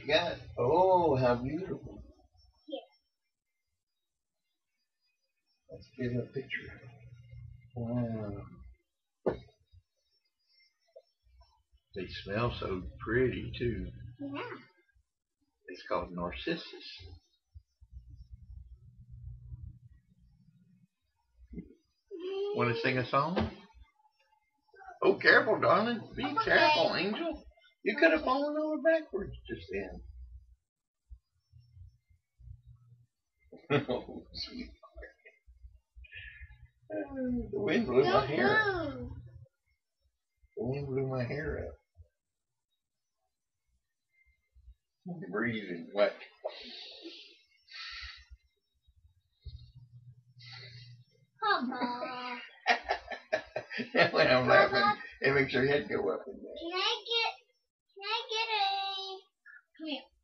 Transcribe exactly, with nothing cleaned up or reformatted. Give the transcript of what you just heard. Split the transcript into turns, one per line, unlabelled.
you got? Oh, how beautiful. Let's get a picture. Wow. They smell so pretty too.
Yeah.
It's called narcissus. Want to sing a song? Oh, careful, darling. Be
Okay.
careful, Angel. You could have fallen over backwards just then. Oh, sweetheart. Uh, the wind blew my hair up. The wind blew my hair up. I'm breathing wet.
Papa.
When I'm laughing, it makes your head go up and down.
Can I get, can I get a, come here.